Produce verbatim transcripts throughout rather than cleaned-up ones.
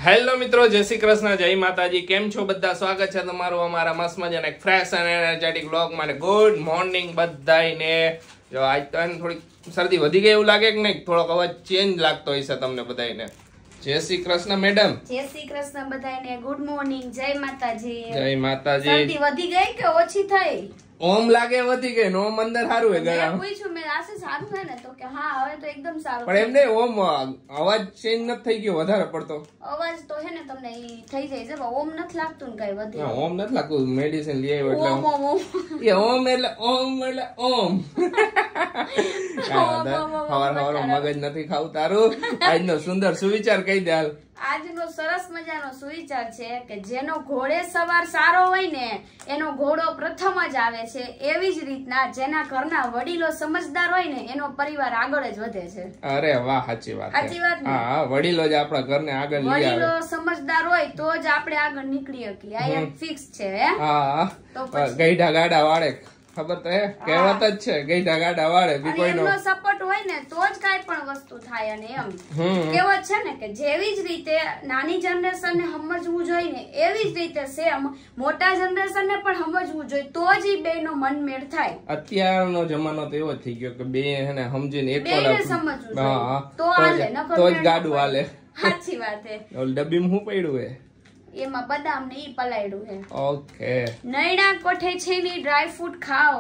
Hello મિત્રો, જય શ્રી કૃષ્ણ, જય માતાજી. કેમ છો બધા? સ્વાગત છે તમારું અમારા મસ્ત મજાના એક ફ્રેશ અને એનર્જેટિક વ્લોગમાં. ગુડ મોર્નિંગ બધાને. જો આજ તો એને થોડીક શરદી વધી ગઈ એવું લાગે કે નહીં? થોડોક અવાજ ચેન્જ લાગતો હશે તમને બધાને. જય શ્રી કૃષ્ણ મેડમ. જય શ્રી કૃષ્ણ બધાને. Good morning. જય માતાજી. જય માતાજી. શરદી વધી ગઈ કે ઓછી થઈ? ઓમ લાગે વધી ગઈ. ઓમ અંદર સારું હે ગળામાં. મેં પૂછ્યું મેં આસે સારું છે ને? તો કે હા હવે તો એકદમ સારું. પણ એમ નહીં, ઓમ અવાજ ચેન્જ નથી થઈ ગયો વધારે પડતો. અવાજ તો હે ને તમને ઈ થઈ જાય છે, પણ ઓમ નથી લાગતું ને કઈ વધી. હા, ઓમ નથી લાગતું. મેડિસિન લઈ આવ્યો એટલે ઓમ ઓમ ઓમ એ ઓમ એટલે ઓમ એટલે ઓમ. હવાર હવાર મગજ નથી ખાવું તારું. આજનો સુંદર સુવિચાર કહી દે હાલ. આજનો સરસ મજાનો સુવિચાર છે કે જેનો ઘોડે સવાર સારો હોય ને એનો ઘોડો પ્રથમ જ આવે છે. એવી જ રીતના જેના ઘરના વડીલો સમજદાર હોય ને એનો પરિવાર આગળ જ વધે છે. અરે વાહ, સાચી વાત. સાચી વાત ને? હા, વડીલો જ આપણા ઘરને આગળ લઈ આવે. વડીલો સમજદાર હોય તો જ આપણે આગળ નીકળી શકીએ. આ એક ફિક્સ છે. હા, ગઈઢા ગાડા વાળે ખબર તો હે, કહેવત જ છે, ગઈઢા ગાડા વાળે. બી કોઈનો સપોર્ટ હોય ને તો જ કાઈ પણ વસ્તુ થાય. અને એમ કહેવત છે ને કે જેવી જ રીતે નાની જનરેશન ને સમજવું જોઈએ ને એવી જ રીતે સેમ મોટા જનરેશન ને પણ સમજવું જોઈએ તો જ ઈ બે નો મનમેળ થાય. અત્યારનો જમાનો તો એવો જ થઈ ગયો કે બે હેને સમજીને એક બેને સમજવું જોઈએ તો હાલે, નકર તો જ ગાડું હાલે. સાચી વાત છે. ડબ્બીમાં શું પડ્યું હે? એમાં બદામ ને ઈ પલાયડું છે. ઓકે. નૈણા કોઠે છે ની ડ્રાય ફ્રૂટ ખાઓ.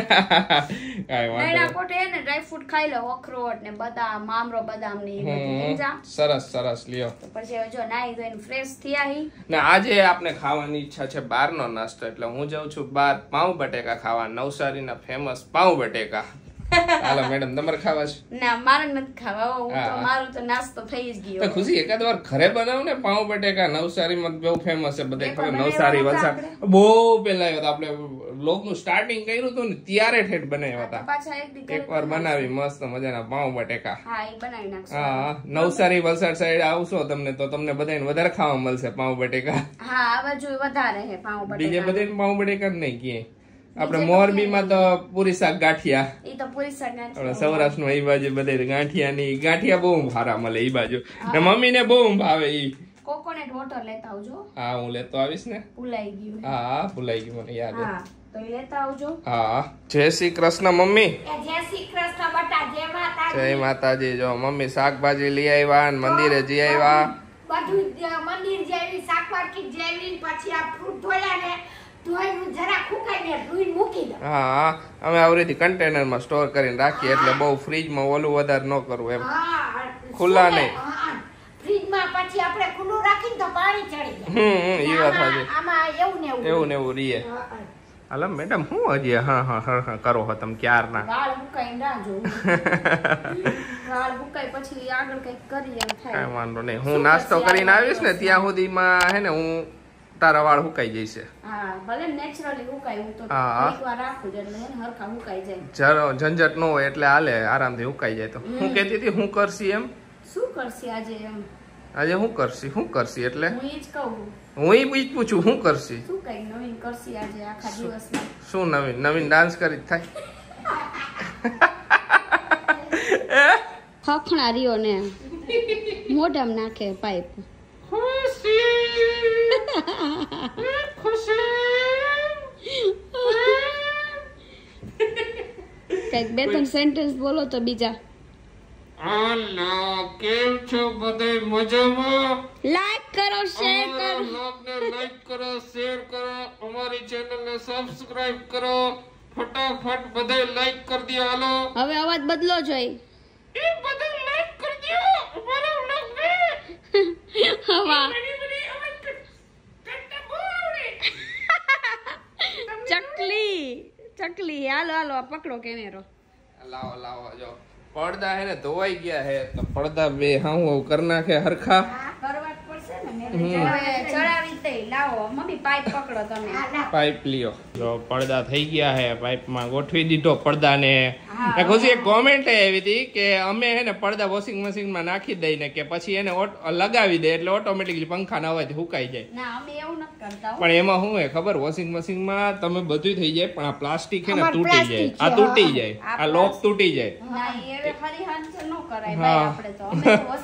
નૈણા કોઠે ને ડ્રાય ફ્રૂટ ખાઈ લો, અખરોટ ને બદામ, મામરો બદામ ને ઈ બધું. સરસ સરસ લ્યો. તો પછી જો નાઈ ધોઈને ફ્રેશ થયા હી ને આજે આપણે ખાવાની ઈચ્છા છે બહારનો નાસ્તો, એટલે હું જાઉં છું બહાર પાઉં બટેકા ખાવા. નવસારીના ફેમસ પાઉં બટેકા. હાલો મેડમ, તમારે ખાવા છે? ના, મારે નથી ખાવા. હું તો મારું તો નાસ્તો થઈ જ ગયો. તો ખુશી એકાદ વાર ઘરે બનાવ ને પાઉં બટેકા. નવસારીમાં બહુ ફેમસ છે, બધે ખબર. નવસારી, વલસાડ બહુ પેલા આવ્યો આપણે બ્લોગ નું સ્ટાર્ટિંગ કર્યું હતું ને ત્યારે ઠેઠ બનાવ્યા હતા. પાછા એક વાર બનાવી મસ્ત મજાના પાઉં બટેકા. હા, એ બનાવી નાખશું. હા, નવસારી વલસાડ સાઈડ આવશો તમને તો તમને બધાને વધારે ખાવા મળશે પાઉં બટેકા. હા, આ બાજુ વધારે છે પાઉં બટેકા. બીજે બધે પાઉં બટેકા જ નહીં ક્યાંય. આપડે મોરબી માં તો પૂરી શાક ગાંઠિયા. ઈ તો પૂરી શાક ગાંઠિયા. સૌરાષ્ટ્ર નું એ બાજુ બધે ગાંઠિયા ની ગાંઠિયા બહુ સારા મળે એ બાજુ. ને મમ્મી ને બહુ ભાવે ઈ. કોકોનટ વોટર લેતા આવજો. હા, હું લેતો આવીશ ને. ભૂલાઈ ગયું. હા, ભૂલાઈ ગયું, મને યાદ છે. હા, તો ઈ લેતા આવજો. હા. જય શ્રી કૃષ્ણ મમ્મી. જય શ્રી કૃષ્ણ બટા. જય માતાજી. જય માતાજી. જો મમ્મી શાકભાજી લઈ આવ્યા ને મંદિરે જઈ આવ્યા. બધું મંદિર જેવી શાક માર્કેટ જેવી. પછી આ ફ્રૂટ ધોયા ને ધોઈને જરા ફૂકાઈને ધોઈને મૂકી દો. હા, અમે આવરીથી કન્ટેનર માં સ્ટોર કરીને રાખીએ એટલે બહુ ફ્રીજ માં ઓલું વધારે ન કરવું એમ. હા, ખુલ્લા નહીં. ફ્રીજ માં પછી આપણે ખુલ્લું રાખીને તો પાણી ચડી જાય. હમ, ઈ વાત સાચી. આમાં એવું ને એવું એવું ને એવું રીએ. હાલો મેડમ, હું હજી હા હા હા હા કરો હો તમે ક્યાર ના? વાળ મુકાઈ ના જો. વાળ મુકાઈ પછી આગળ કઈક કરી એમ થાય. કાઈ વાંધો નહીં. હું નાસ્તો કરીને આવીશ ને ત્યાં સુધીમાં હે ને હું તારા વાળ હુકાઈ જઈશે. હા, ભલે નેચરલી હુકાય. હું તો હા, એકવાર રાખું જ એટલે હે હરખા હુકાઈ જાય. જરો ઝંઝટ ન હોય એટલે હાલે, આરામથી હુકાઈ જાય. તો હું કહેતી હતી હું કરશી એમ? શું કરશી આજે એમ? આજે હું કરશી? હું કરશી એટલે હું ઈ જ કહું. હું ઈ જ પૂછું હું કરશી? શું કઈ નવીન કરશી આજે આખા દિવસમાં? શું નવીન? નવીન ડાન્સ કરી થાય. ખખણા રહ્યો ને મોઢામાં નાખે પાઇપ. કઈક બે ત્રણ સેન્ટેન્સ બોલો તો બીજા. હાલો, કેમ છો બધે? મજામાં? લાઈક કરો, શેર કરો. બ્લોગને લાઈક કરો, શેર કરો, અમારી ચેનલને સબસ્ક્રાઇબ કરો. ફટાફટ બધે લાઈક કરી દો. હાલો, હવે અવાજ બદલો જોઈ. એ બધે લાઈક કરી દો અમારા બ્લોગને. હવા ચકલી ચકલી. હાલો હાલો, પકડો કેમેરો. લાવો લાવો. જો પડદા હે ને ધોવાઈ ગયા હે તો પડદા બે હાઉ કરી નાખે હરખા. કરવા પડશે ને. હવે ચડાવી દે. લાવો મમ્મી પાઇપ પકડો તમે. પાઇપ લ્યો. જો પડદા થઈ ગયા હે, પાઇપ માં ગોઠવી દીધો પડદાને. ખુશી એક કોમેન્ટ આવી હતી કે અમે હે ને પડદા વોશિંગ મશીન માં નાખી દઈને કે પછી એને લગાવી દે એટલે ઓટોમેટિકલી પંખા ના અવાજ સુકાઈ જાય. ના, અમે એવું નથી કરતા. પણ એમાં શું હે ખબર? વોશિંગ મશીન માં તમે બધું થઈ જાય પણ આ પ્લાસ્ટિક હે ને તૂટી જાય. આ તૂટી જાય, આ લોક તૂટી જાય. ના, એ હવે ખરી હાથ ન કરાય ભાઈ. આપણે તો અમે વોશિંગ મશીન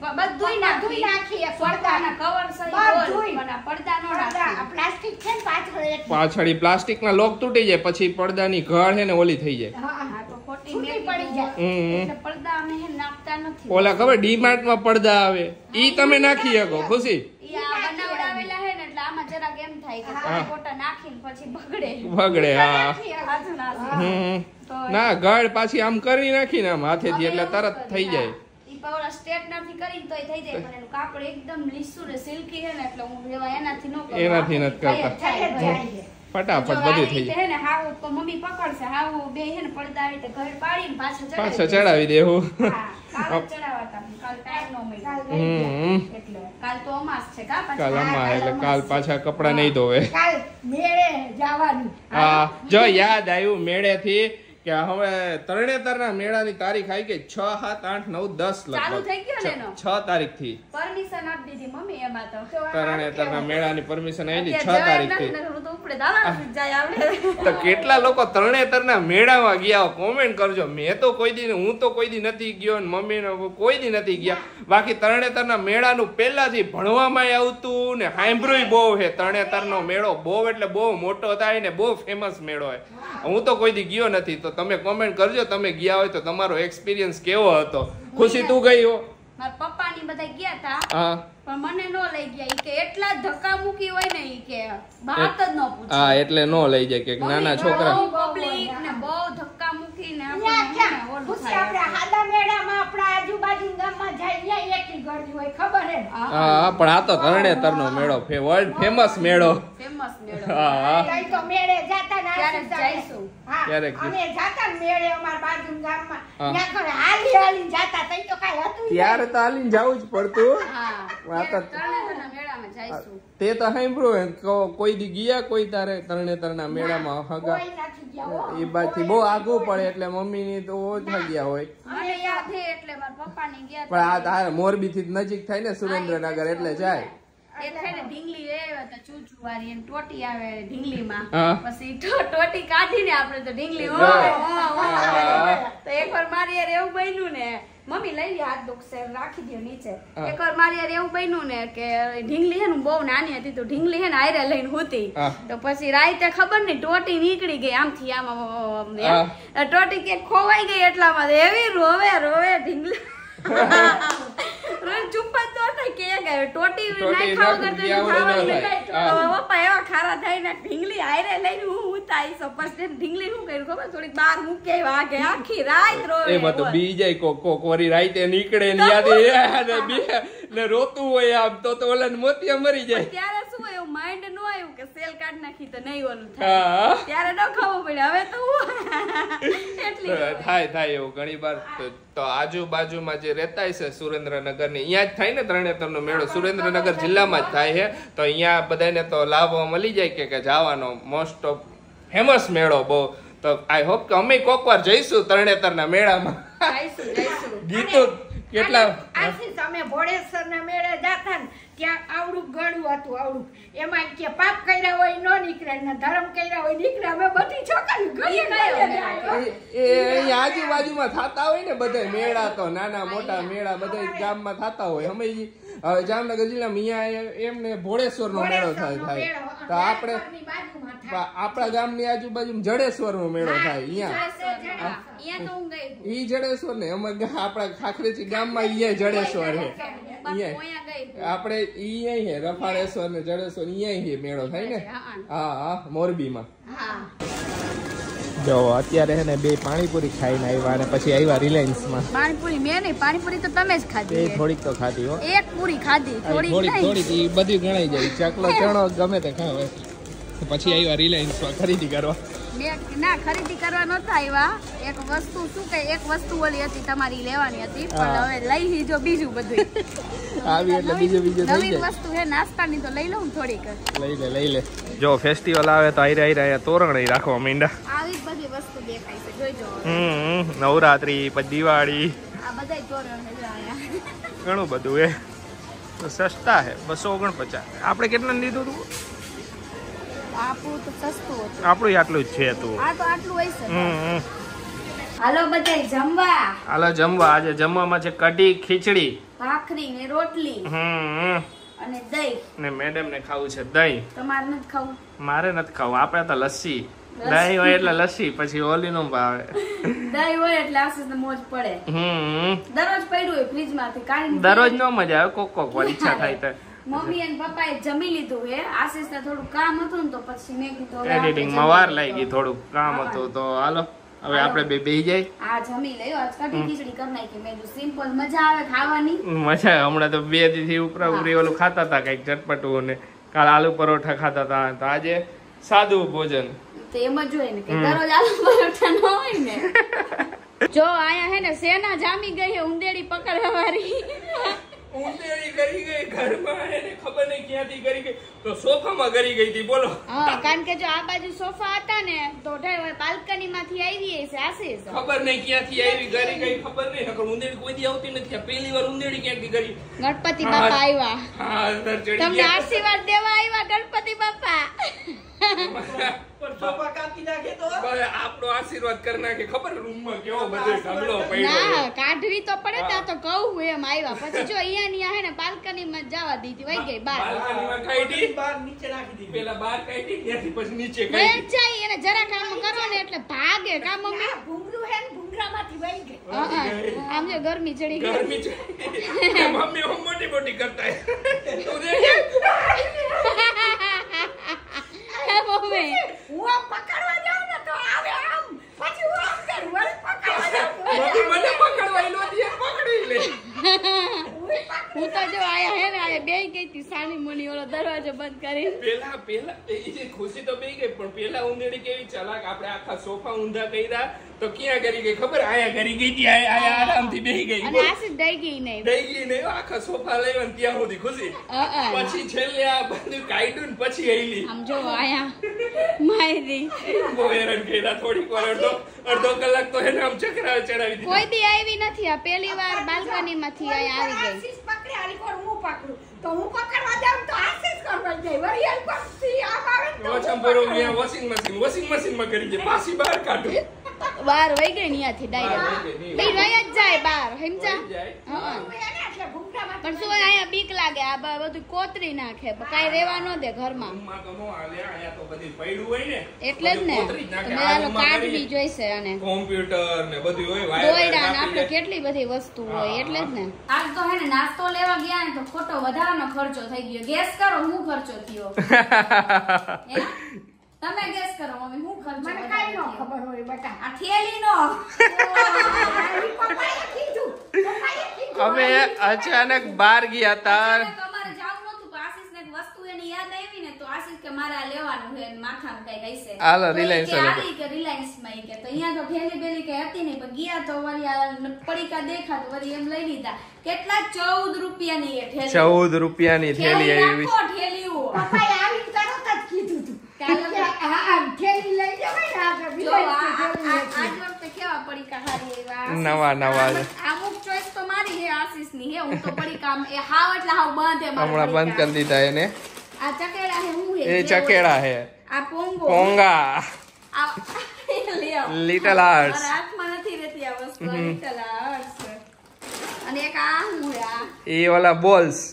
બધુંય નાખી નાખીએ પડદાના કવર સહિત પણ પડદા નો નાખી પ્લાસ્ટિક છે ને પાછળ એક પાછળી પ્લાસ્ટિક ના લોક તૂટી જાય પછી પડદાની ઘડ હે ને ઓલી થઈ જાય. હા તો ખોટી છૂટી મેં પડી જાય. હમ એટલે પડદા અમે હે નાખતા નથી. ઓલા ખબર ડીમાર્ટ માં પડદા આવે ઈ તમે નાખી શકો ખુશી. ઈ આ બનાવડાવેલા હે ને એટલે આમાં જરાક એમ થાય કે તમે ફોટા નાખીને પછી બગડે બગડે હા. હાજુ ના હમ ના ગળ પાછી આમ કરી નાખીને આમ હાથેથી એટલે તરત થઈ જાય. પાવડા સ્ટ્રેટનર થી કરીને તોય થઈ જાય પણ એનું કાપડ એકદમ લીસું ને સિલ્કી છે ને એટલે હું એવા એનાથી નો કરું. એનાથી નથી કરતા. ફટાફટ બધું થઈ જાય. હે ને હાવ તો મમ્મી પકડશે હાવ બે હે ને પડદા આવી રીતે ઘર પાડીને પાછા ચડાવી પાછા ચડાવી દેવું. હા કાલ ચડાવતા કાલ ટાઈમ નો મળ્યો હમ એટલે કાલ તો અમાસ છે કા પાછા કાલ અમા એટલે કાલ પાછા કપડા નહીં ધોવે. કાલ મેળે જવાનું. હા જો યાદ આવ્યું મેળે થી કે હવે તરણેતરના મેળાની તારીખ આવી ગઈ છ સાત આઠ નવ દસ ચાલુ થઈ ગયો ને એનો છ તારીખ થી પરમિશન આપી દીધી મમ્મી એમાં તો તરણેતરના મેળાની પરમિશન આવી છ તારીખ થી. હું તો ઉપડે દાવા જાય આવડે તો કેટલા લોકો તરણેતરના મેળામાં ગયા કોમેન્ટ કરજો. મેં તો કોઈ દી હું તો કોઈ દી નથી ગયો ને મમ્મી ને કોઈ દી નથી ગયા. બાકી તરણેતરના મેળાનું પહેલાથી ભણવામાં આવતું ને સાંભળ્યું બહુ છે. તરણેતરનો મેળો બહુ એટલે બહુ મોટો થાય ને બહુ ફેમસ મેળો હોય. હું તો કોઈ દી ગયો નથી તો તમે કોમેન્ટ કરજો તમે ગયા હોય તો તમારો એક્સપિરિયન્સ કેવો હતો. ખુશી તું ગઈ હો? મારા પપ્પા ની બધા ગયા તા હા પણ મને નો લઈ ગયા. ઈ કે એટલા ધક્કા મૂકી હોય ને ઈ કે વાત જ નો પૂછે. હા એટલે નો લઈ જાય કે નાના છોકરા પબ્લિક ને બહુ ધક્કા મૂકી ને ત્યાં ક્યાં? ખુશી આપણે હાદા મેળામાં આપણા આજુબાજુ ગામમાં જાય ત્યાં એકલી ગળદી હોય ખબર હે? હા પણ આ તો તરણેતરનો મેળો વર્લ્ડ ફેમસ મેળો. ફેમસ મેળો. હા હા તઈ તો મેળે જાતા ને ક્યારેક જઈશું. હા ક્યારેક અમે જાતા ને મેળે અમાર બાજુ ગામમાં હા. ત્યાં કરે હાલી હાલી જાતા તઈ તો કાઈ હતું જ ત્યારે તો હાલીને જવું જ પડતું. હા આ તો તરણેતરના મેળામાં જઈશું. તે તો સાંભળ્યું કો- કોઈ દી ગયા કોઈ તારે તરણેતરના મેળામાં હગા કોઈ નથી ગયા હો. એ બાજુથી બહુ આગું પડે એટલે મમ્મી ની તો ઓછા ગયા હોય. મને યાદ છે એટલે મારા પપ્પા ની ગયા પણ આ તારે મોરબી થી નજીક થાય ને સુરેન્દ્રનગર એટલે જાય. એ થાય ને ઢીંગલી આવ્યા તો ચૂચુ વાળી અને ટોટી આવે ઢીંગલીમાં હા. પછી ટો- ટોટી કાઢીને આપણે તો ઢીંગલી ઓ, હા. ઓ, ઓ હા. તો એકવાર મારી યાર એવું બન્યું ને મમ્મી લઈ લે હાથ દુખશે રાખી દો નીચે. હા. એકવાર મારી યાર એવું બન્યું ને કે ઢીંગલી છે ને બહુ નાની હતી તો ઢીંગલી છે ને આયરે લઈને હુતી હા. તો પછી રાતે ખબર નહીં ટોટી નીકળી ગઈ આમથી આમ આમ, એમ. હા. ટોટી કે ખોવાઈ ગઈ એટલામાં તો એવી રોવે રોવે ઢીંગલી રોજ ચૂપ જ તો થાય કે ગયો ટોટી ટોટી નાખ્યા નાખી વગર તો દીધી આવડે ન ખાવાનું થાય. નહીં. તો પપ્પા એવા ખારા થઈને ઢીંગલી હારે લઈને હું ઉતાઈ સો પછી ઢીંગલી શું કર્યું ખબર થોડીક બહાર મૂકે વાગે આખી રાત રોવે એમાં તો બી જાય કોક કોક વરી રાતે નીકળે ને યાદ એ બે ને રોતું હોય આમ તો તો ઓલા મોતિયા મરી જાય. ત્યારે શું એવું માઇન્ડ નો આવ્યું કે સેલ કાઢ નાખી તો નહીં ઓલું થાય હા ત્યારે ન ખાવું પડે હવે તો હું એટલી થાય થાય એવું ઘણી વાર તો- તો આજુબાજુમાં જે રહેતા છે સુરેન્દ્રનગર ની અહીંયા જ થાય ને તરણેતરનો મેળો સુરેન્દ્રનગર જિલ્લામાં જ થાય છે તો અહીંયા બધાને તો લાભ મળી જાય કે કે જવાનો મોસ્ટ ઓફ ફેમસ મેળો બહુ. તો આઈ હોપ કે અમે કોક વાર જઈશું તરણેતરના મેળામાં. જઈશું જઈશું ગીતો કેટલા આથી તમે ભોળેશ્વરના મેળે જાતા ને ત્યાં આવડું ગળું હતું આવડું એમાં કે પાપ કર્યા હોય નો નીકળે ને ધર્મ કર્યા હોય નીકળે અમે બધી છોકરી ઘડીએ કયો એ એ અહીંયા આજુબાજુમાં થતા હોય ને બધા મેળા તો નાના મોટા મેળા બધા ગામમાં થતા હોય અમે ઈ, હવે જામનગર જિલ્લામાં અહીંયા એમને ભોળેશ્વર નો મેળો થાય થાય તો આપણે આપણા ગામની આજુબાજુમાં જડેશ્વર નો મેળો થાય અહીંયા અહીંયા તો હું ગઈ ઈ જડેશ્વર ને અમે ગા- આપણા ખાખરેચી ગામમાં અહીંયા જડેશ્વર છે અહીંયા અહીંયા ગઈ આપણે ઈ અહીં છે રફાળેશ્વર ને જડેશ્વર અહીંયા છે મેળો થાય ને હા હા મોરબીમાં. હા જો અત્યારે છે ને બે પાણીપુરી ખાઈને આવ્યા અને પછી આવ્યા રિલાયન્સ માં. પાણીપુરી મેં નહીં પાણીપુરી તો તમે જ એ ખાધી છે. થોડીક તો ખાધી હો. એક પૂરી ખાધી થોડીક થોડીક નહીં. થોડીક ઈ બધી ગણાઈ જાય ચકલો ચણો ગમે તે ખાવે. પછી આવ્યા રિલાયન્સ માં ખરીદી કરવા. બે ના ખરીદી કરવા નતા આવ્યા એક વસ્તુ શું કે એક વસ્તુ ઓલી હતી તમારી લેવાની હતી પણ હા. હવે લઈ લીધો બીજું બધું આવી એટલે બીજું બીજું થઈ નવીન જાય. વસ્તુ છે નાસ્તાની તો લઈ લઉં થોડીક લઈ લે લઈ લે. જો ફેસ્ટિવલ આવે તો આયરા આયરા તોરણ રાખવા માંડ્યા. આવી જ બધી વસ્તુ દેખાય છે જોઈજો હમ નવરાત્રી પછી દિવાળી આ બધાય તોરણ છે જો આયા ઘણું બધું એ તો સસ્તા હે બસો ઓગણપચાસ. આપણે કેટલા લીધું હતું? આપણું તો સસ્તું હતું આપણું આટલું જ છે તું. આ તો આટલું હોય છે હમ હાલો બધાય જમવા હાલો જમવા. આજે જમવામાં છે કઢી ખીચડી ભાખરી ને રોટલી હમ અને દહીં. ને મેડમ ને ખાવું છે દહીં. તમારે નથી ખાવું? મારે નથી ખાવું, આપણે તો લસ્સી. દહીં હોય એટલે લસ્સી, પછી ઓલી નો ભાવે. દહીં હોય એટલે આશીષ ને મોજ પડે. હમ દરરોજ પડ્યું હોય ફ્રીજ માંથી કાઢી. દરરોજ નો મજા આવે, કોક કોક વાર ઈચ્છા થાય તો. મમ્મી અને પપ્પાએ જમી લીધું હે. આશીષ ને થોડું કામ હતું ને તો પછી મેં કીધું હવે એડિટિંગ માં વાર લાગી, થોડું કામ હતું તો હાલો હવે આપણે બે બેહી જાય. આ જમી લયો. આજ કઢી ખીચડી કરી નાખી. મેં કીધું સિમ્પલ મજા આવે ખાવાની. મજા આવે. હમણાં તો બે દી થી ઉપરા ઉપરી ઓલું ખાતા હતા કઈક ચટપટું, ને કાલ આલુ પરોઠા ખાતા હતા, તો આજે સાદું ભોજન. તો એમ જ હોય ને કે દરરોજ આલુ પરોઠા ન હોય ને. જો આયા હે ને સેના જામી ગઈ હે ઉંદેડી પકડવા વાળી. ઉંદેડી કરી ગઈ ઘરમાં, એને ખબર નહીં ક્યાંથી કરી ગઈ, તો સોફામાં કરી ગઈ હતી. બોલો. હા, કારણ કે જો આ બાજુ સોફા હતા ને તો બાલ્કની માંથી આવી છે આશીષ. ખબર નહીં ક્યાંથી આવી કરી ગઈ, ખબર નહીં. નકર ઉંદેડી કોઈ દી આવતી નથી. આ પહેલી વાર ઉંદેડી ક્યાંથી કરી. ગણપતિ બાપા આવ્યા. હા, અંદર ચડી તમને ગયા. આશીર્વાદ દેવા આવ્યા ગણપતિ બાપા. આપણો આશીર્વાદ કરી નાખે. ખબર રૂમમાં કેવો બધો ઢગલો પડ્યો. ના, કાઢવી તો પડે. ત્યાં તો કહું એમ આવ્યા. પછી જો અહીંયા ની હે ને બાલ્કની માં જવા દીધી, વઈ ગઈ બાર. બાલ્કનીમાં કાઢી, બહાર નીચે નાખી દીધી. પેલા બહાર કાઢી, ત્યાંથી પછી નીચે કાઢી. વઈ જાય એને જરા કામ કરો ને એટલે ભાગે. કા મમ્મી? ભૂંગળું હે ને ભૂંગળામાંથી વહી ગઈ. હા, હા. આમ જો ગરમી ચડી ગઈ. ગરમી છે. મમ્મી હું મોટી મોટી કરતા તું દેખ. હે મમ્મી, હું આમ પકડવા જાઉં ને તો આવે આમ. પછી હું આમ કરું, વળી પકડવા જાઉં. મમ્મી મને પકડવા ઈ નહોતી, એ પકડી લે. હું તો જો આયા હે ને આયા બેહી ગઈ તી સાની મુની ઓલો દરવાજો બંધ કરી. પેલા પેલા એ જે ખુશી તો બેહી ગઈ, પણ પેલા ઉંદેડી કેવી ચાલાક. આપણે આખા સોફા ઊંધા કર્યા તો ક્યાં કરી ગઈ ખબર? આયા કરી ગઈ તી. આયા આયા આરામથી બેહી ગઈ. અને આશીષ દઈ ગઈ નહીં. દઈ ગઈ નહીં. આખા સોફા લઈને ત્યાં સુધી ખુશી. પછી છેલ્લે આ બધું કાઢ્યું ને પછી આઈલી. આમ જો આયા માયરી બહુ હેરાન કર્યા. થોડીક વાર અડધો અડધો કલાક તો એને આમ ચક્રા ચડાવી દીધા. કોઈ દી આવી નથી. આ પહેલી વાર બાલ્કની માંથી આયા આવી ગઈ. આશીષ પકડે, આલી કોર હું પકડું. તો હું પકડવા જાઉં તો આશીષ કરવા જાય. વળી આલ પછી આમ આવે ને તો ઓછા બરો ગયા વોશિંગ મશીન વોશિંગ મશીન માં કરી દે. પાછી બહાર કાઢું. બાર વઈ ગઈ ત્યાંથી ડાયરેક્ટ. બી વઈ જ જાય બાર. સમજા? હા. હું એને એટલે ભૂંગળામાંથી પણ શું અહીંયા બીક લાગે. આ બ- બધું કોતરી નાખે. પણ કાંઈ રહેવા ન દે ઘરમાં. રૂમમાં તો નો હાલે. આયા તો બધી પડ્યું હોય ને. એટલે જ ને કોતરી જ નાખે. તમે આ આલો રૂમમાં કાઢવી કરી જોઈશે. અને કોમ્પ્યુટર ને બધું હોય. વાયર દોયડા ને વાયર આપણે નાખી કેટલી બધી વસ્તુ હોય. એટલે જ ને આજ તો હે ને નાસ્તો લેવા ગયા ને તો ખોટો વધારાનો ખર્ચો થઈ ગયો. ગેસ કરો હું ખર્ચો થયો? હે? તમે ગેસ કરો મમ્મી હું ખર્ચો મને વધારે કાંઈ ન થયો? ખબર હોય બેટા. આ થેલીનો. આલી પપ્પાએ કીધું. પપ્પાએ કીધું. અમે અચાનક બહાર ગયા હતા. અચાનક અમારે જાવું નહોતું, પણ આશીષને એક વસ્તુ એની યાદ આવી ને તો આશીષ કે મારે આ લેવાનું છે અને માથામાં કઈ હશે. હાલો, તો ઈ Reliance કે વાળા. આવી કે Reliance માં ઈ કે તો અહીંયા તો થેલી બેલી કઈ હતી નહીં, પણ ગયા તો વળી આ પડીકા દેખાતું વળી એમ લઈ લીધા. કેટલા ચૌદ રૂપિયાની એ થેલી. ચૌદ રૂપિયાની થેલી આવી. નાખો થેલીઓ. પપ્પાએ આવીને તરત જ કીધું તું. કે આ આ થેલી લઈ જવાય ને આપણે જો આ- વિલાયતની આ- થેલી આજ હતી. વખતે કેવા પડીકા હારી આવ્યા. આશીષ- નવા નવા જ. આમ- અમુક ચોઈસ તો મારી હે આશીષની હે. હું તો પડીકા આમ એ હાવ એટલે હાવ બંધ હે મારા હમણાં બંધ પડીકા. કરી દીધા એને. આ ચકેડા હે હું હે એ ચકેડા હે. આ પોંગો પોંગા. આ લ્યો. Little Hearts. મારા હાથમાં નથી રહેતી આ વસ્તુ. આ Little Hearts. અને એક આ હું હે આ એ ઓલા બોલ્સ,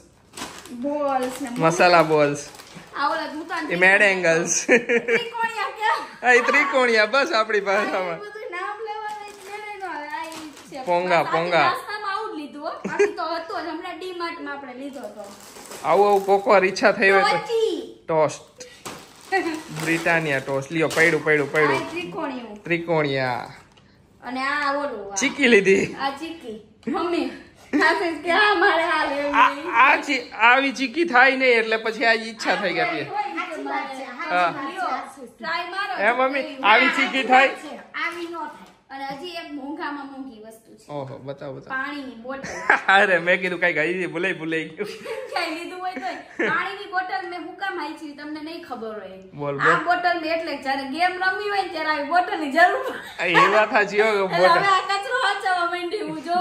બોલ્સ ને મસાલા બોલ્સ. આ ઓલા દુકાન એ મેડ એંગલ્સ. ત્રિકોણિયા કે એ ત્રિકોણિયા બસ આપણી ભાષામાં. બધું નામ લેવા લઈ મેળે નો આવે. આ ઈ છે. પોંગા, બસ આજે પોંગા. નાસ્તામાં આવું જ લીધું હો. બાકી તો હતો જ. હમણાં ડીમાર્ટ માં આપણે લીધો હતો. આવું આવું કોક વાર ઈચ્છા થઈ હોય તો ટોચી. ટોસ્ટ, બ્રિટાનિયા ટોસ્ટ લ્યો. પડ્યું પડ્યું આ પડ્યું. ત્રિકોણિયું. ત્રિકોણિયા. અને આ ઓલું આ. ચીકી લીધી. આ ચીકી. મમ્મી આશીષ કે આ મારે આ લેવી. આ આ ચી- આવી ચીકી થાય નહીં એટલે પછી આ ઈચ્છા થઈ ગઈ હતી. સાચી વાત છે. હા. સાચી વાત છે. ટ્રાય મારો. હે મમ્મી આવી ચીકી થાય. છે. આવી ન થાય. અને હજી એક મોંઘામાં મોંઘી વસ્તુ છે. ઓહો બતાવો બતાવો. પાણીની બોટલ. અરે મેં કીધું કઈ ગઈ ભૂલાઈ ભૂલાઈ ગયું. કઈ લીધું હોય તો પાણીની બોટલ મેં હું કામ આઈ તમને નહીં ખબર હોય. બોલ, બોલ. આ બોટલ ને એટલે જ્યારે ગેમ રમવી હોય ને ત્યારે આવી બોટલની જરૂર પડે. એ વાત સાચી હો. એટલે બોટલ હવે આ કચરો હચાવવા માંડી હું જો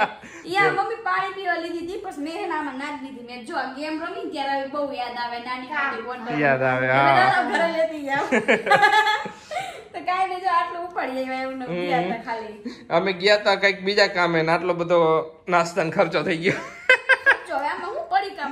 યા મમ્મી પાણી પીવા લીધી હતી પછી મેં એને આમાં નાખી દીધી. મેં જો આ ગેમ રમી ને ત્યારે આવી બહુ યાદ આવે નાની નાની બોટલ. યાદ આવે, એટલે હા. દાદા ઘરે લેતી જાવ. તો કાઈ નહીં જો આટલું ઉપાડી આવ્યા એવું ન ગયા હતા ખાલી. અમે ગયા તા કઈક બીજા કામે ને આટલો બધો નાસ્તાનો ખર્ચો થઈ ગયો.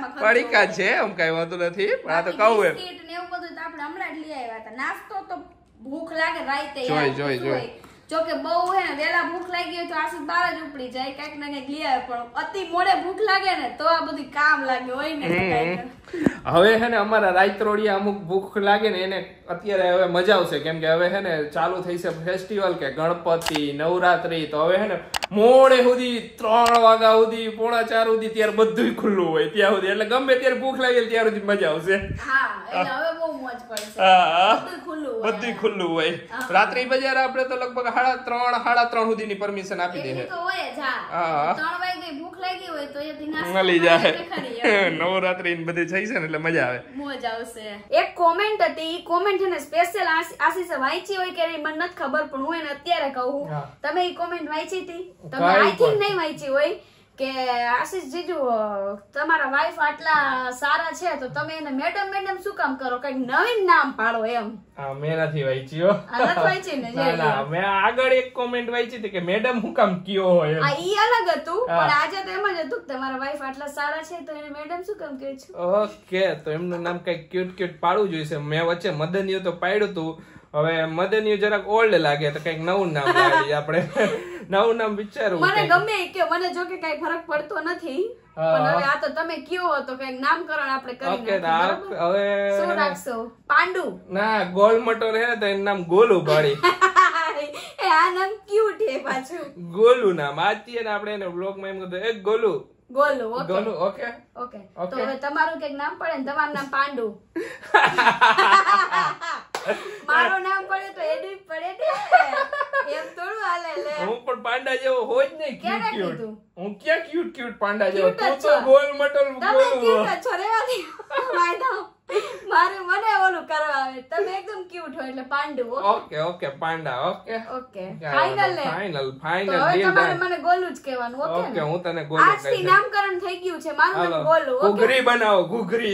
પડીકા છે એમ કઈ વાંધો નથી પણ આ તો કહું એમ બિસ્કિટ ને એવું બધું તો આપણે હમણાં જ લઈ આવ્યા હતા. નાસ્તો તો ભૂખ લાગે રાતે જોઈ જોઈ જોઈ જો કે બહુ હે ને વેલા ભૂખ લાગી હોય તો આસી બાર જ ઉપડી જાય કઈક ને કઈક લઈ આવે પણ અતિ મોડે ભૂખ લાગે ને તો આ બધું કામ લાગે હોય ને. હવે હે ને અમારા રાયત્રોડિયા અમુક ભૂખ લાગે ને એને અત્યારે હવે મજા આવશે કેમ કે હવે હે ને ચાલુ થઈ છે ફેસ્ટિવલ કે ગણપતિ નવરાત્રી તો હવે હે ને મોડે સુધી ત્રણ વાગ્યા સુધી પોણા ચાર સુધી ત્યારે બધું ખુલ્લું હોય ત્યાં સુધી એટલે ગમે ત્યારે ભૂખ લાગે ત્યાર સુધી મજા આવશે. હા એટલે હવે બહુ મોજ પડશે. હા બધું ખુલ્લું હોય બધું ખુલ્લું હોય. રાત્રિ બજાર આપણે તો લગભગ સાડા ત્રણ સાડા ત્રણ સુધીની પરમિશન આપી દે છે. તો હોય જ હા ત્રણ વાગે ભૂખ લાગી હોય તો એથી નાસ્તો મળી જાય. નવરાત્રી ને બધી થઈ છે ને એટલે મજા આવે મોજ આવશે. એક કોમેન્ટ હતી ઈ કોમેન્ટ છે ને સ્પેશિયલ આશીષે વાંચી હોય કે મને નથી ખબર પણ હું એને અત્યારે કહું તમે ઈ કોમેન્ટ વાંચી હતી તમે આઈ થિંક નહીં વાંચી હોય કે આશીષ જીજુ તમારા વાઈફ આટલા સારા છે તો તમે એને મેડમ મેડમ શું કામ કરો કઈક નવીન નામ પાડો એમ. હા મેં નથી વાંચી હો. નથી વાંચી ને ના ના મેં આગળ એક કોમેન્ટ વાંચી હતી કે મેડમ હું કામ કયો હોય આ ઈ અલગ હતું પણ આજે તો એમ જ હતું કે તમારા વાઈફ આટલા સારા છે તો એને મેડમ શું કામ કહે છે. ઓકે તો એમનું નામ કઈક ક્યુટ ક્યુટ પાડવું જોઈશે. મેં વચ્ચે મદનિયું તો પાડ્યું હતું હવે મદનિયું જરાક ઓલ્ડ લાગે તો કઈક નવું નામ લાવીએ આપણે નવું નામ વિચારવું. મને ગમે કે મને જો કે કઈ ફરક પડતો નથી પણ હવે આ તો તમે કયો તો કઈક નામકરણ આપણે કરી નાખીએ. હવે શું રાખશો પાંડુ ના ગોલ મટોર હે તો એનું નામ ગોલુ પાડી એ આ નામ ક્યુટ હે પાછું ગોલુ નામ આજથી ને આપણે એને બ્લોગ માં એમ કીધું એક Golu Golu okay Golu okay okay તો હવે તમારું કઈક નામ પડે ને તમારું નામ પાંડુ મારું નામ પડે તો એડી પડે ને એમ થોડું હાલે લે. હું પણ પાંડા જેવો હોય જ નહીં ક્યુટ ક્યુટ હું ક્યાં ક્યુટ ક્યુટ પાંડા જેવો તું Cute જ તો છો. ગોલ મટોલ તમે ગોલુ ક્યુટ છો રેવા દે વાયદો મારે મને ઓલું કરવા આવે તમે એકદમ ક્યુટ હોય એટલે Pandu okay okay panda okay okay final ને ફાઇનલ તો ફાઇનલ હવે ડીલ તમારે ડન. મને ગોલું જ કહેવાનું ઓકે ઓકે ને હું તને ગોલુ આજથી કહીશ. નામકરણ થઈ ગયું છે મારું નામ ગોલુ ઓકે ઘૂઘરી બનાવો ઘૂઘરી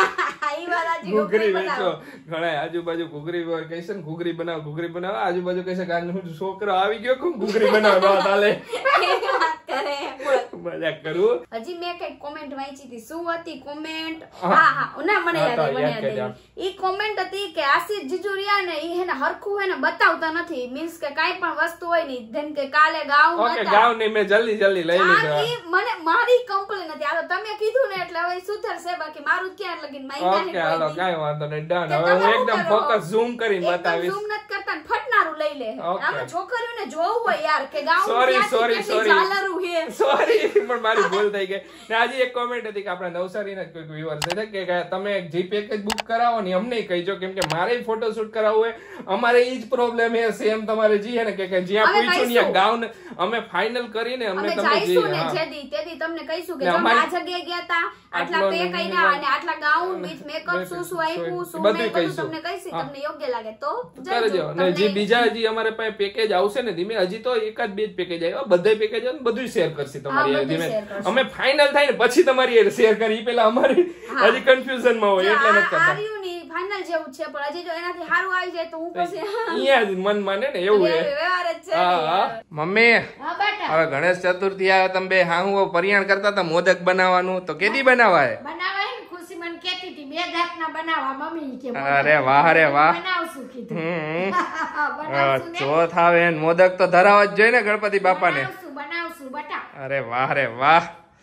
ઈ વાત આજે ઘૂઘરી બનાવો. વેચો ઘણા આજુબાજુ ઘૂઘરી કહે છે ને ઘૂઘરી બનાવો ઘૂઘરી બનાવો આજુબાજુ કહે છે કે આજનો છોકરો આવી ગયો કોણ ઘૂઘરી બનાવવા ચાલે એ વાત કરે મજાક કરું. હજી મેં કઈ કોમેન્ટ વાંચી હતી શું હતી કોમેન્ટ હા હા ના મને યાદ આવી મને યાદ આવી ઈ કોમેન્ટ હતી કે આશીષ જીજુરિયા ને ઈ હેને હરખું હેને બતાવતા નથી મીન્સ કે કાઈ પણ વસ્તુ હોય ની જેમ કે કાલે ગાઉન ઓકે હતા ગાઉન ની મેં જલ્દી જલ્દી લઈ લીધા. આ ઈ મને મારી કમ્પ્લેન હતી હાલો તમે કીધું ને એટલે હવે સુધરશે બાકી મારું ક્યાં લગીન માઈ ઓકે હાલો કાઈ વાંધો નહીં ડન. કે હવે હું તમે એકદમ શું કરો? ફોકસ ઝૂમ કરીને બતાવીશ. ઝૂમ નથી કરતા ને ફટનારું લઈ લે Okay. આમાં છોકરીઓને જોવું હોય યાર કે ગાઉન Sorry, ક્યાંથી sorry, કેટલી sorry. ઝાલરું હે સોરી પણ મારી ભૂલ થઈ ગઈ. ને આજે એક કોમેન્ટ હતી કે આપણા નવસારીના જ કોઈક વ્યુઅર છે કે કે તમે જી પેકેજ બુક કરાવો ને અમને કહીજો કેમ કે મારે ફોટો શૂટ કરાવવું હોય અમારે ઈ જ પ્રોબ્લેમ છે સેમ તમારે જી હે ને કે કે જ્યાં અમે પૂછ્યું કહીશું. ને ગાઉન અમે ફાઇનલ કરીને અમને અમે તમને જી જઈશું ને હા. જેદી તેદી તમને કહીશું કે ને જો અમારી- આ જગ્યાએ ગયા તા આટલા આટલો પે ને કર્યા અને આટલા ગાઉન વિથ મેકઅપ શું શું આપ્યું શું બધું મેં બધું કહીશું. તમને કહીશી હા. તમને યોગ્ય લાગે તો કરજો જજો. ને જે તમને- બીજા હજી અમારે પાસે પેકેજ આવશે ને ધીમે હજી તો એકાદ બે જ પેકેજ આવ્યા બધા પેકેજ આવે ને બધું શેર કરશે તમારી હા, હારે બધું ધીમે share કરશું. અમે ફાઇનલ થાય ને પછી તમારી હારે શેર કરી ઈ પેલા અમારી હા. હજી કન્ફ્યુઝન માં હોય જો એટલે આ નથી કરતા આર્યું ની ફાઇનલ જેવું છે પણ હજી જો એનાથી સારું આવી જાય તો હું પછી અહીંયા જ મન માને ને એવું હે વ્યવહાર જ છે હા ને હા યાર. મમ્મી હા બેટા હવે ગણેશ ચતુર્થી આવે તમે બે હા હું પરિયાણ કરતા હતા મોદક બનાવવાનું તો કેદી બનાવાય બનાવાય ને ખુશી મને કેતી હતી બે જાતના બનાવવા મમ્મી કે મોદક. અરે વાહ રે વાહ બનાવશું કીધું હમ બનાવશું ને ચોથ આવે ને મોદક તો ધરાવા જ જોઈએ ને ગણપતિ બાપાને બનાવશું બનાવશું બટા અરે વાહ રે વાહ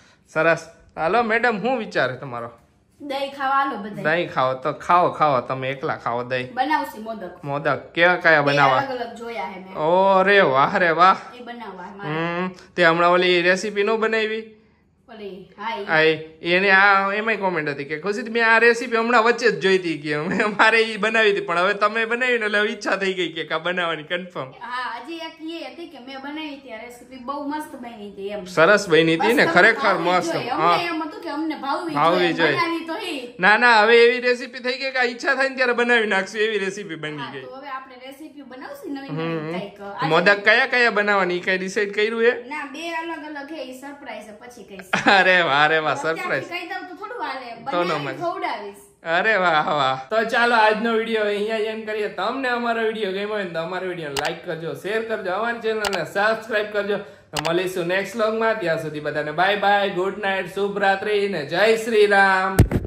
સરસ હાલો મેડમ શું વિચાર છે તમારો દહીં ખાવા આલો બધા દહીં ખાઓ તો ખાઓ ખાઓ તમે એકલા ખાઓ દહીં બનાવશી મોદક મોદક કેવા કયા બે બનાવવા અલગ અલગ જોયા હે મેં ઓ રે વાહ રે વાહ એ બનાવવા મારે હમ તે હમણાં ઓલી રેસીપી નો બનાવી ઓલી હાઈ આ એ- એને આ એમાંય કોમેન્ટ હતી કે ખુશી મેં આ રેસીપી હમણાં વચ્ચે જ જોઈ હતી કે અમે અમારે ઈ બનાવી હતી પણ હવે તમે બનાવી ને એટલે હવે ઈચ્છા થઈ ગઈ કે આ બનાવવાની કન્ફર્મ હા હજી એક એ હતી કે મેં બનાવી હતી આ રેસીપી બહુ મસ્ત બની હતી એમ સરસ બની હતી ને બસ ખરેખર તમને મસ્ત ભાવવી જોઈએ. હા અમને એમ હતું કે અમને ભાવવી ભાવવી જોઈએ. જોઈએ. બનાવી તો ઈ. ના ના હવે એવી રેસીપી થઈ ગઈ કે આ ઈચ્છા થાય ને ત્યારે બનાવી નાખશું એવી રેસીપી બની હા, ગઈ તો હવે આપણે રેસીપી બનાવશું નવી નવી કંઈક. આજે- મોદક કયા કયા બનાવવાની કઈ ડિસાઈડ કર્યું હે ના બે અલગ અલગ હે ઈ સરપ્રાઈઝ પછી કહીશ અરે વાહ અરે વાહ અત્યારથી સરપ્રાઈઝ કહી દઉં તો થોડું હાલે તો ન બનાવી મને. ખવડાવીશ અરે વાહ વાહ તો ચાલો આજનો વિડીયો અહીંયા જ એન્ડ કરીએ તમને અમારો વિડીયો ગમ્યો હોય ને તો અમારો વિડીયો લાઈક કરજો શેર કરજો અમારી ચેનલને સબસ્ક્રાઇબ કરજો તો મળીશું નેક્સ્ટ વ્લોગમાં. ત્યાં સુધી બધાને બાય બાય, ગુડ નાઇટ, શુભ રાત્રિ ને જય શ્રી રામ.